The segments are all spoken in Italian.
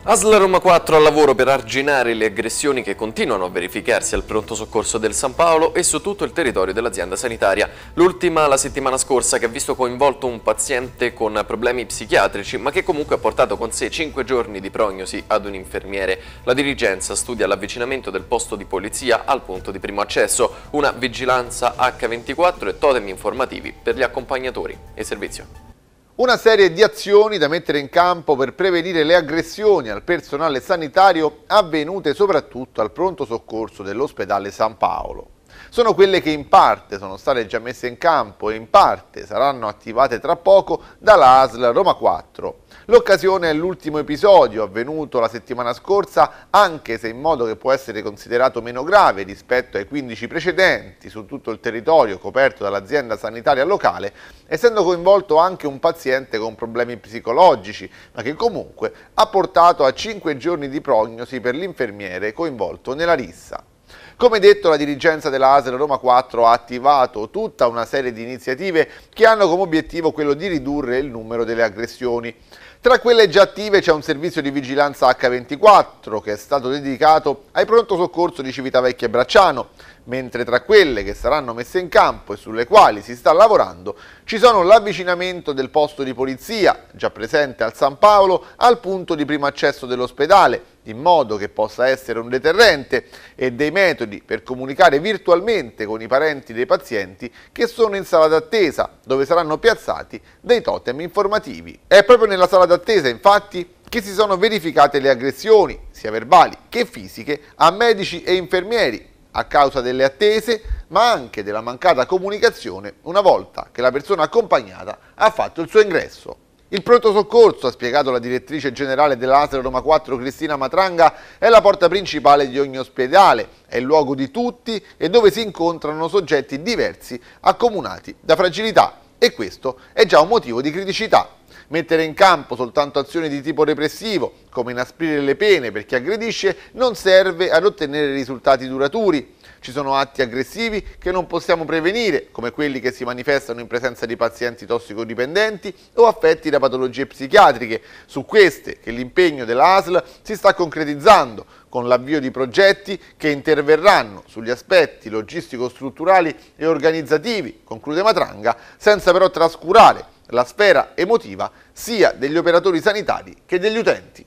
ASL Roma 4 al lavoro per arginare le aggressioni che continuano a verificarsi al pronto soccorso del San Paolo e su tutto il territorio dell'azienda sanitaria. L'ultima la settimana scorsa, che ha visto coinvolto un paziente con problemi psichiatrici, ma che comunque ha portato con sé 5 giorni di prognosi ad un infermiere. La dirigenza studia l'avvicinamento del posto di polizia al punto di primo accesso, una vigilanza H24 e totem informativi per gli accompagnatori e servizio. Una serie di azioni da mettere in campo per prevenire le aggressioni al personale sanitario avvenute soprattutto al pronto soccorso dell'ospedale San Paolo. Sono quelle che in parte sono state già messe in campo e in parte saranno attivate tra poco dalla ASL Roma 4. L'occasione è l'ultimo episodio avvenuto la settimana scorsa, anche se in modo che può essere considerato meno grave rispetto ai 15 precedenti su tutto il territorio coperto dall'azienda sanitaria locale, essendo coinvolto anche un paziente con problemi psicologici, ma che comunque ha portato a 5 giorni di prognosi per l'infermiere coinvolto nella rissa. Come detto, la dirigenza della ASL Roma 4 ha attivato tutta una serie di iniziative che hanno come obiettivo quello di ridurre il numero delle aggressioni. Tra quelle già attive c'è un servizio di vigilanza H24 che è stato dedicato ai pronto soccorso di Civitavecchia e Bracciano, mentre tra quelle che saranno messe in campo e sulle quali si sta lavorando ci sono l'avvicinamento del posto di polizia, già presente al San Paolo, al punto di primo accesso dell'ospedale, in modo che possa essere un deterrente, e dei metodi per comunicare virtualmente con i parenti dei pazienti che sono in sala d'attesa, dove saranno piazzati dei totem informativi. È proprio nella sala d'attesa, infatti, che si sono verificate le aggressioni, sia verbali che fisiche, a medici e infermieri, a causa delle attese, ma anche della mancata comunicazione una volta che la persona accompagnata ha fatto il suo ingresso. Il pronto soccorso, ha spiegato la direttrice generale dell'ASL Roma 4 Cristina Matranga, è la porta principale di ogni ospedale, è il luogo di tutti e dove si incontrano soggetti diversi accomunati da fragilità, e questo è già un motivo di criticità. Mettere in campo soltanto azioni di tipo repressivo, come inasprire le pene per chi aggredisce, non serve ad ottenere risultati duraturi. Ci sono atti aggressivi che non possiamo prevenire, come quelli che si manifestano in presenza di pazienti tossicodipendenti o affetti da patologie psichiatriche. Su queste che l'impegno della ASL si sta concretizzando, con l'avvio di progetti che interverranno sugli aspetti logistico-strutturali e organizzativi, conclude Matranga, senza però trascurare la sfera emotiva sia degli operatori sanitari che degli utenti.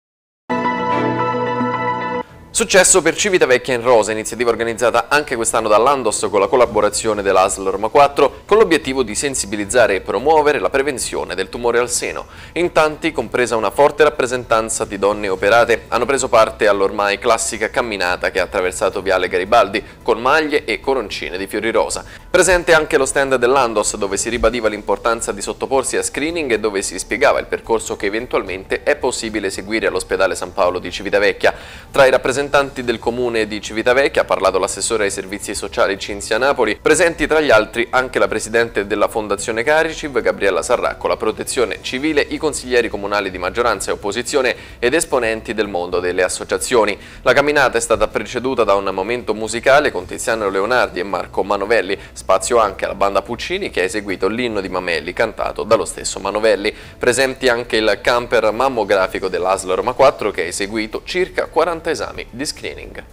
Successo per Civitavecchia in Rosa, iniziativa organizzata anche quest'anno dall'Andos con la collaborazione dell'ASL Roma 4, con l'obiettivo di sensibilizzare e promuovere la prevenzione del tumore al seno. In tanti, compresa una forte rappresentanza di donne operate, hanno preso parte all'ormai classica camminata che ha attraversato Viale Garibaldi, con maglie e coroncine di fiori rosa. Presente anche lo stand dell'Andos, dove si ribadiva l'importanza di sottoporsi a screening e dove si spiegava il percorso che eventualmente è possibile seguire all'ospedale San Paolo di Civitavecchia. Tra i rappresentanti del comune di Civitavecchia ha parlato l'assessore ai servizi sociali Cinzia Napoli, presenti tra gli altri anche la presidente della Fondazione Cariciv, Gabriella Sarracco, la protezione civile, i consiglieri comunali di maggioranza e opposizione ed esponenti del mondo delle associazioni. La camminata è stata preceduta da un momento musicale con Tiziano Leonardi e Marco Manovelli, spazio anche alla banda Puccini che ha eseguito l'inno di Mameli cantato dallo stesso Manovelli. Presenti anche il camper mammografico dell'ASL Roma 4 che ha eseguito circa 40 esami di screening.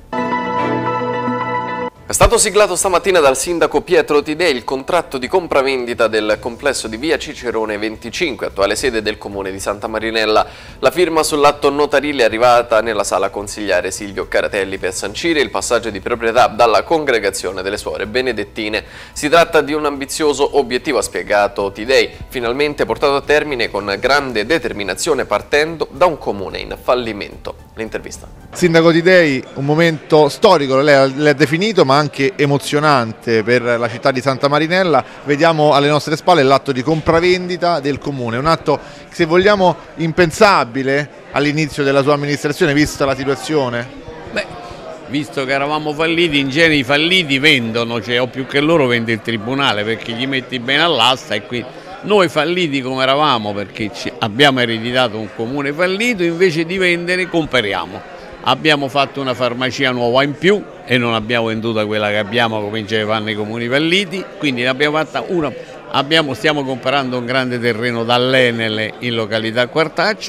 È stato siglato stamattina dal sindaco Pietro Tidei il contratto di compravendita del complesso di via Cicerone 25, attuale sede del comune di Santa Marinella. La firma sull'atto notarile è arrivata nella sala consigliare Silvio Caratelli per sancire il passaggio di proprietà dalla congregazione delle suore benedettine. Si tratta di un ambizioso obiettivo, ha spiegato Tidei, finalmente portato a termine con grande determinazione partendo da un comune in fallimento. L'intervista. Sindaco Tidei, un momento storico, lei l'ha definito, ma anche emozionante per la città di Santa Marinella. Vediamo alle nostre spalle l'atto di compravendita del comune, un atto, se vogliamo, impensabile all'inizio della sua amministrazione, vista la situazione. Beh, visto che eravamo falliti, in genere i falliti vendono, cioè o più che loro vende il tribunale perché gli metti bene all'asta, e qui noi falliti come eravamo perché abbiamo ereditato un comune fallito, invece di vendere comperiamo. Abbiamo fatto una farmacia nuova in più e non abbiamo venduta quella che abbiamo come ce ne fanno i comuni falliti, quindi ne abbiamo fatta una. Stiamo comprando un grande terreno dall'Enel in località Quartaccia,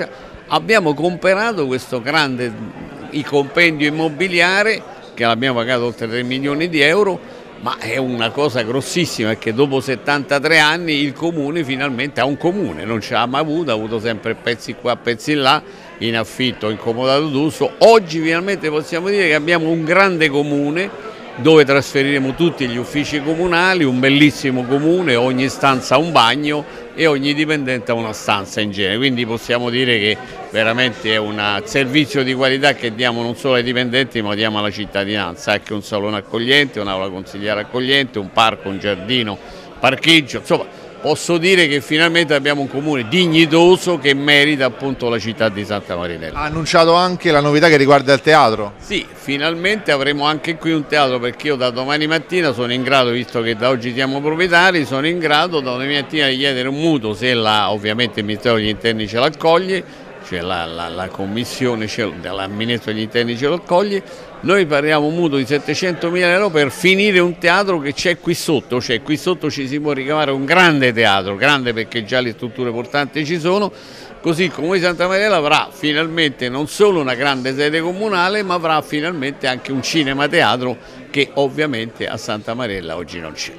abbiamo comprato questo grande compendio immobiliare che l'abbiamo pagato oltre 3 milioni di euro, ma è una cosa grossissima perché dopo 73 anni il comune finalmente ha un comune, non ce l'ha mai avuto, ha avuto sempre pezzi qua, pezzi là, in affitto, in comodato d'uso. Oggi finalmente possiamo dire che abbiamo un grande comune dove trasferiremo tutti gli uffici comunali, un bellissimo comune, ogni stanza ha un bagno e ogni dipendente ha una stanza in genere, quindi possiamo dire che veramente è un servizio di qualità che diamo non solo ai dipendenti ma diamo alla cittadinanza, anche un salone accogliente, un'aula consigliare accogliente, un parco, un giardino, parcheggio, insomma posso dire che finalmente abbiamo un comune dignitoso che merita appunto la città di Santa Marinella. Ha annunciato anche la novità che riguarda il teatro? Sì, finalmente avremo anche qui un teatro perché io da domani mattina sono in grado, visto che da oggi siamo proprietari, sono in grado da domani mattina di chiedere un mutuo se ovviamente il Ministero degli Interni ce l'accoglie, cioè la commissione dell'amministro degli interni ce lo accoglie, noi pariamo un mutuo di 700.000 euro per finire un teatro che c'è qui sotto, cioè qui sotto ci si può ricavare un grande teatro, grande perché già le strutture portanti ci sono, così il Comune di Santa Marinella avrà finalmente non solo una grande sede comunale ma avrà finalmente anche un cinema teatro che ovviamente a Santa Marinella oggi non c'è.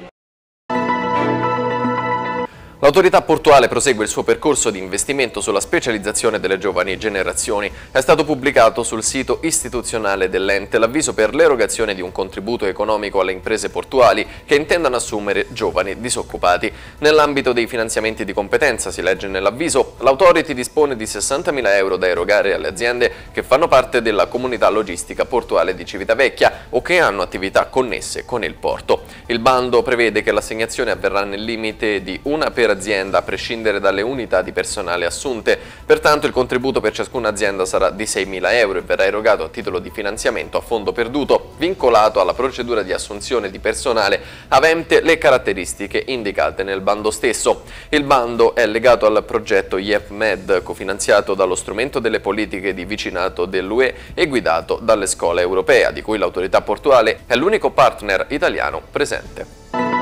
L'autorità portuale prosegue il suo percorso di investimento sulla specializzazione delle giovani generazioni. È stato pubblicato sul sito istituzionale dell'ente l'avviso per l'erogazione di un contributo economico alle imprese portuali che intendano assumere giovani disoccupati. Nell'ambito dei finanziamenti di competenza, si legge nell'avviso, l'Authority dispone di 60.000 euro da erogare alle aziende che fanno parte della comunità logistica portuale di Civitavecchia o che hanno attività connesse con il porto. Il bando prevede che l'assegnazione avverrà nel limite di una per azienda a prescindere dalle unità di personale assunte, pertanto il contributo per ciascuna azienda sarà di 6.000 euro e verrà erogato a titolo di finanziamento a fondo perduto, vincolato alla procedura di assunzione di personale avente le caratteristiche indicate nel bando stesso. Il bando è legato al progetto IEF-MED, cofinanziato dallo strumento delle politiche di vicinato dell'UE e guidato dalle scuole europee, di cui l'autorità portuale è l'unico partner italiano presente.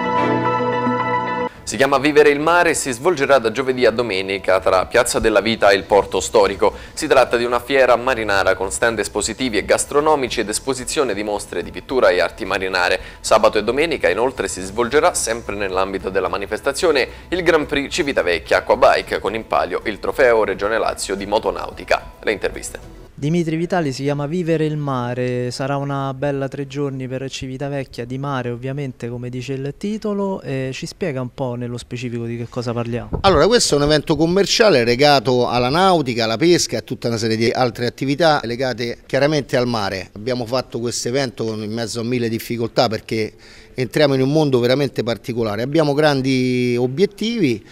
Si chiama Vivere il mare e si svolgerà da giovedì a domenica tra Piazza della Vita e il Porto Storico. Si tratta di una fiera marinara con stand espositivi e gastronomici ed esposizione di mostre di pittura e arti marinare. Sabato e domenica inoltre si svolgerà, sempre nell'ambito della manifestazione, il Grand Prix Civitavecchia Aquabike con in palio il trofeo Regione Lazio di motonautica. Le interviste. Dimitri Vitali, si chiama Vivere il mare, sarà una bella 3 giorni per Civitavecchia, di mare ovviamente come dice il titolo, e ci spiega un po' nello specifico di che cosa parliamo. Allora, questo è un evento commerciale legato alla nautica, alla pesca e a tutta una serie di altre attività legate chiaramente al mare. Abbiamo fatto questo evento in mezzo a 1000 difficoltà perché entriamo in un mondo veramente particolare, abbiamo grandi obiettivi.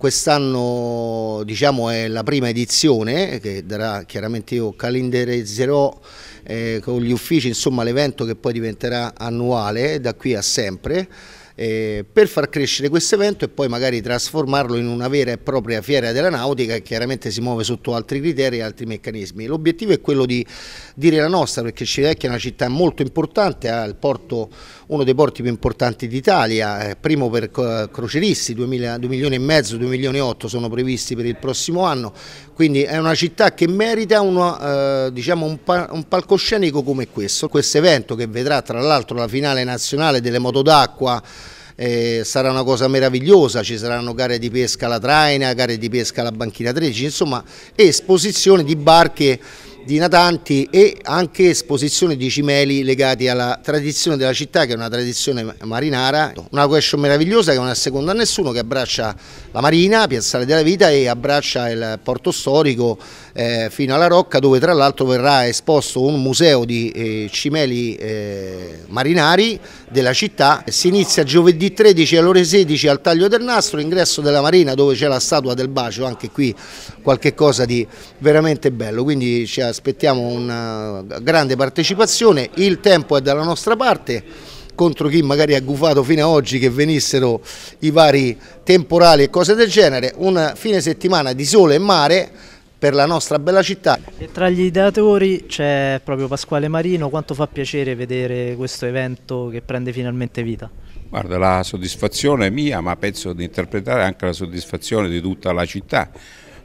Quest'anno diciamo è la prima edizione che darà, chiaramente io calendarizzerò con gli uffici insomma l'evento che poi diventerà annuale da qui a sempre, per far crescere questo evento e poi magari trasformarlo in una vera e propria fiera della nautica che chiaramente si muove sotto altri criteri e altri meccanismi. L'obiettivo è quello di dire la nostra, perché Civitavecchia è una città molto importante, ha il porto, uno dei porti più importanti d'Italia, primo per croceristi, 2 milioni e mezzo, 2 milioni e 8 sono previsti per il prossimo anno, quindi è una città che merita diciamo un palcoscenico come questo. Questo evento che vedrà tra l'altro la finale nazionale delle moto d'acqua, sarà una cosa meravigliosa, ci saranno gare di pesca alla traina, gare di pesca alla banchina 13, insomma esposizioni di barche di natanti e anche esposizione di cimeli legati alla tradizione della città, che è una tradizione marinara, una location meravigliosa che non è seconda a nessuno, che abbraccia la marina, Piazzale della Vita e abbraccia il porto storico fino alla Rocca, dove tra l'altro verrà esposto un museo di cimeli marinari della città. Si inizia giovedì 13 alle ore 16 al Taglio del Nastro, ingresso della marina dove c'è la statua del bacio, anche qui qualche cosa di veramente bello, quindi ci aspettiamo una grande partecipazione. Il tempo è dalla nostra parte, contro chi magari ha gufato fino ad oggi che venissero i vari temporali e cose del genere. Un fine settimana di sole e mare per la nostra bella città. E tra gli ideatori c'è proprio Pasquale Marino. Quanto fa piacere vedere questo evento che prende finalmente vita? Guarda, la soddisfazione è mia, ma penso di interpretare anche la soddisfazione di tutta la città,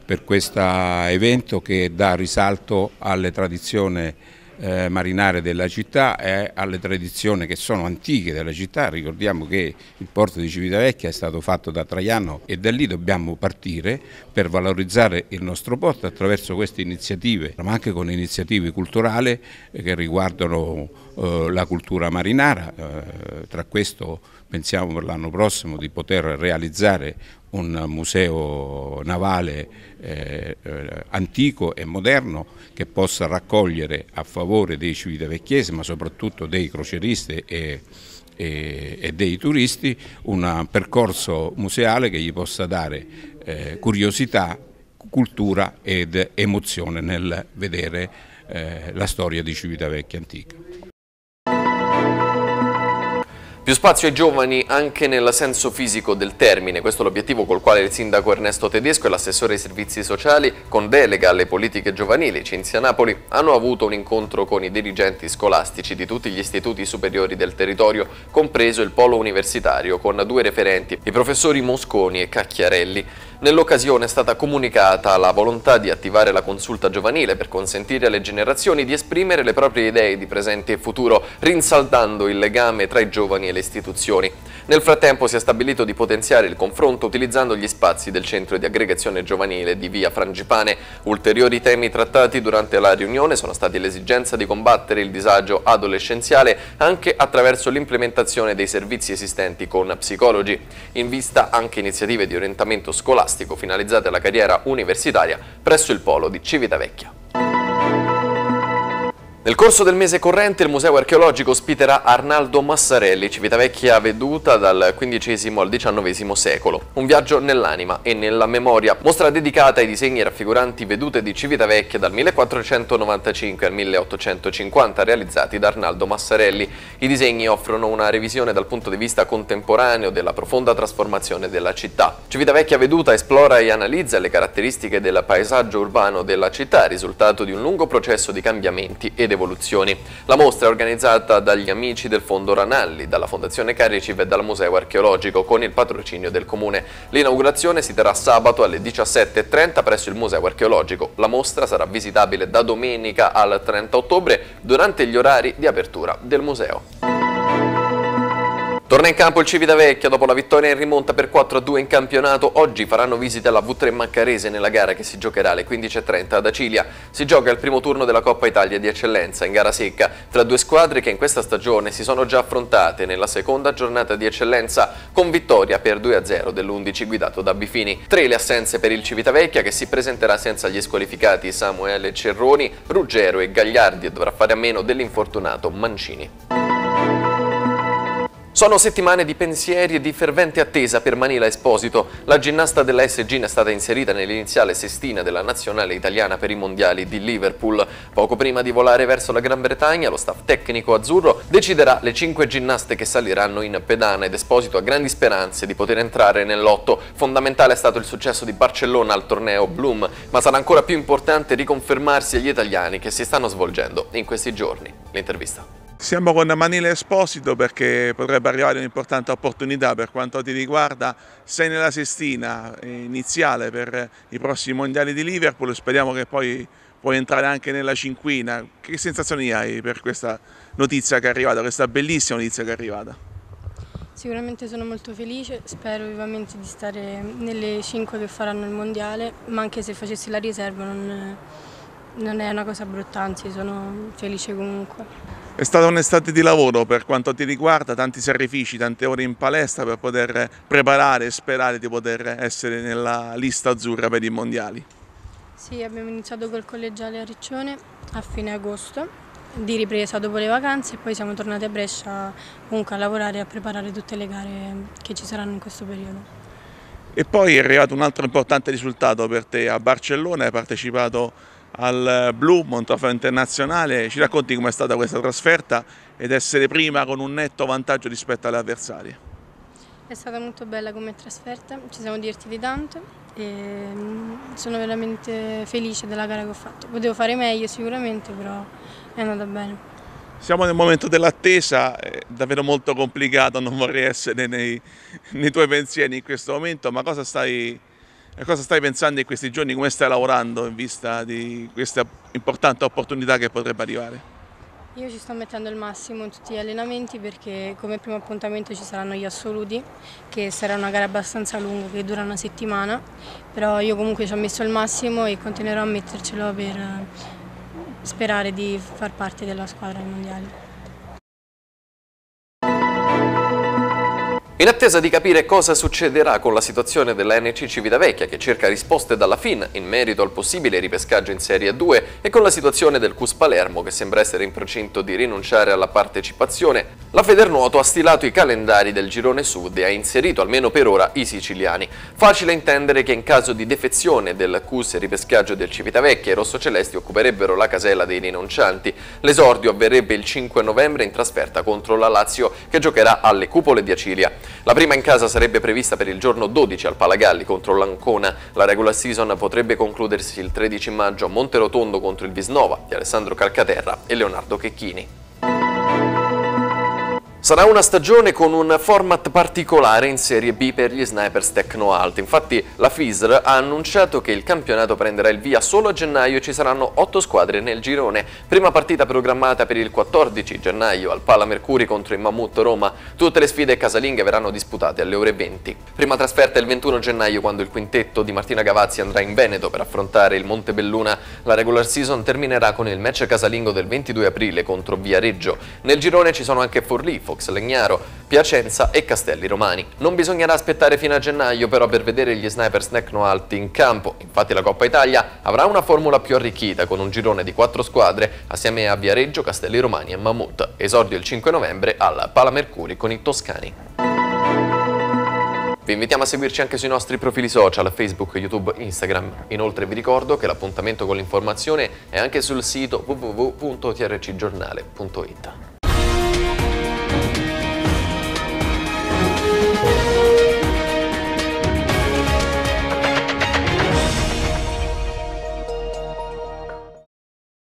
per questo evento che dà risalto alle tradizioni marinare della città e alle tradizioni che sono antiche della città. Ricordiamo che il porto di Civitavecchia è stato fatto da Traiano e da lì dobbiamo partire per valorizzare il nostro porto attraverso queste iniziative, ma anche con iniziative culturali che riguardano la cultura marinara. Tra questo pensiamo per l'anno prossimo di poter realizzare un museo navale antico e moderno che possa raccogliere a favore dei civitavecchiesi, ma soprattutto dei croceristi e dei turisti, un percorso museale che gli possa dare curiosità, cultura ed emozione nel vedere la storia di Civitavecchia antica. Più spazio ai giovani anche nel senso fisico del termine, questo è l'obiettivo col quale il sindaco Ernesto Tedesco e l'assessore ai servizi sociali, con delega alle politiche giovanili, Cinzia Napoli, hanno avuto un incontro con i dirigenti scolastici di tutti gli istituti superiori del territorio, compreso il polo universitario, con 2 referenti, i professori Mosconi e Cacchiarelli. Nell'occasione è stata comunicata la volontà di attivare la consulta giovanile per consentire alle generazioni di esprimere le proprie idee di presente e futuro, rinsaldando il legame tra i giovani e le istituzioni. Nel frattempo si è stabilito di potenziare il confronto utilizzando gli spazi del centro di aggregazione giovanile di via Frangipane. Ulteriori temi trattati durante la riunione sono stati l'esigenza di combattere il disagio adolescenziale anche attraverso l'implementazione dei servizi esistenti con psicologi, in vista anche iniziative di orientamento scolastico finalizzate alla carriera universitaria presso il polo di Civitavecchia. Nel corso del mese corrente il Museo Archeologico ospiterà Arnaldo Massarelli, Civitavecchia veduta dal XV al XIX secolo. Un viaggio nell'anima e nella memoria, mostra dedicata ai disegni raffiguranti vedute di Civitavecchia dal 1495 al 1850 realizzati da Arnaldo Massarelli. I disegni offrono una revisione dal punto di vista contemporaneo della profonda trasformazione della città. Civitavecchia veduta esplora e analizza le caratteristiche del paesaggio urbano della città, risultato di un lungo processo di cambiamenti ed evoluzioni. La mostra è organizzata dagli amici del Fondo Ranalli, dalla Fondazione Cariciv e dal Museo Archeologico con il patrocinio del Comune. L'inaugurazione si terrà sabato alle 17:30 presso il Museo Archeologico. La mostra sarà visitabile da domenica al 30 ottobre durante gli orari di apertura del museo. Torna in campo il Civitavecchia dopo la vittoria in rimonta per 4-2 in campionato. Oggi faranno visita alla V3 Maccarese nella gara che si giocherà alle 15:30 ad Acilia. Si gioca il primo turno della Coppa Italia di Eccellenza in gara secca tra 2 squadre che in questa stagione si sono già affrontate nella seconda giornata di Eccellenza con vittoria per 2-0 dell'11 guidato da Bifini. 3 le assenze per il Civitavecchia che si presenterà senza gli squalificati Samuele Cerroni, Ruggero e Gagliardi e dovrà fare a meno dell'infortunato Mancini. Sono settimane di pensieri e di fervente attesa per Manila Esposito. La ginnasta della SGIN è stata inserita nell'iniziale sestina della nazionale italiana per i mondiali di Liverpool. Poco prima di volare verso la Gran Bretagna, lo staff tecnico azzurro deciderà le 5 ginnaste che saliranno in pedana ed Esposito ha grandi speranze di poter entrare nell'otto. Fondamentale è stato il successo di Barcellona al torneo Bloom, ma sarà ancora più importante riconfermarsi agli italiani che si stanno svolgendo in questi giorni. L'intervista. Siamo con Manila Esposito perché potrebbe arrivare un'importante opportunità per quanto ti riguarda. Sei nella sestina iniziale per i prossimi mondiali di Liverpool, speriamo che poi puoi entrare anche nella cinquina. Che sensazioni hai per questa notizia che è arrivata, questa bellissima notizia che è arrivata? Sicuramente sono molto felice, spero vivamente di stare nelle 5 che faranno il mondiale, ma anche se facessi la riserva non è una cosa brutta, anzi sono felice comunque. È stata un'estate di lavoro per quanto ti riguarda, tanti sacrifici, tante ore in palestra per poter preparare e sperare di poter essere nella lista azzurra per i mondiali. Sì, abbiamo iniziato col collegiale a Riccione a fine agosto, di ripresa dopo le vacanze e poi siamo tornati a Brescia comunque a lavorare e a preparare tutte le gare che ci saranno in questo periodo. E poi è arrivato un altro importante risultato per te a Barcellona, hai partecipato al Bloom, un trofeo internazionale. Ci racconti com'è stata questa trasferta ed essere prima con un netto vantaggio rispetto alle avversarie? È stata molto bella come trasferta, ci siamo divertiti tanto e sono veramente felice della gara che ho fatto. Potevo fare meglio sicuramente, però è andata bene. Siamo nel momento dell'attesa, è davvero molto complicato, non vorrei essere nei tuoi pensieri in questo momento, ma cosa stai E cosa stai pensando in questi giorni, come stai lavorando in vista di questa importante opportunità che potrebbe arrivare? Io ci sto mettendo il massimo in tutti gli allenamenti perché come primo appuntamento ci saranno gli assoluti, che sarà una gara abbastanza lunga che dura una settimana, però io comunque ci ho messo il massimo e continuerò a mettercelo per sperare di far parte della squadra ai mondiali. In attesa di capire cosa succederà con la situazione della NC Civitavecchia, che cerca risposte dalla FIN in merito al possibile ripescaggio in Serie A2, e con la situazione del CUS Palermo, che sembra essere in procinto di rinunciare alla partecipazione, la Federnuoto ha stilato i calendari del girone sud e ha inserito almeno per ora i siciliani. Facile intendere che in caso di defezione del CUS e ripescaggio del Civitavecchia, i rossocelesti occuperebbero la casella dei rinuncianti. L'esordio avverrebbe il 5 novembre in trasferta contro la Lazio, che giocherà alle Cupole di Acilia. La prima in casa sarebbe prevista per il giorno 12 al Palagalli contro l'Ancona. La regular season potrebbe concludersi il 13 maggio a Monterotondo contro il Visnova di Alessandro Calcaterra e Leonardo Checchini. Sarà una stagione con un format particolare in Serie B per gli Snipers Tecnoalt. Infatti la FISR ha annunciato che il campionato prenderà il via solo a gennaio e ci saranno 8 squadre nel girone. Prima partita programmata per il 14 gennaio al Pala Mercuri contro il Mammut Roma. Tutte le sfide casalinghe verranno disputate alle ore 20. Prima trasferta il 21 gennaio, quando il quintetto di Martina Gavazzi andrà in Veneto per affrontare il Montebelluna. La regular season terminerà con il match casalingo del 22 aprile contro Viareggio. Nel girone ci sono anche Forlì, Fox Legnaro, Piacenza e Castelli Romani. Non bisognerà aspettare fino a gennaio però per vedere gli Snipers Tecnoalt in campo. Infatti la Coppa Italia avrà una formula più arricchita con un girone di 4 squadre assieme a Viareggio, Castelli Romani e Mammut. Esordio il 5 novembre al Pala Mercuri con i toscani. Vi invitiamo a seguirci anche sui nostri profili social, Facebook, YouTube, Instagram. Inoltre vi ricordo che l'appuntamento con l'informazione è anche sul sito www.trcgiornale.it.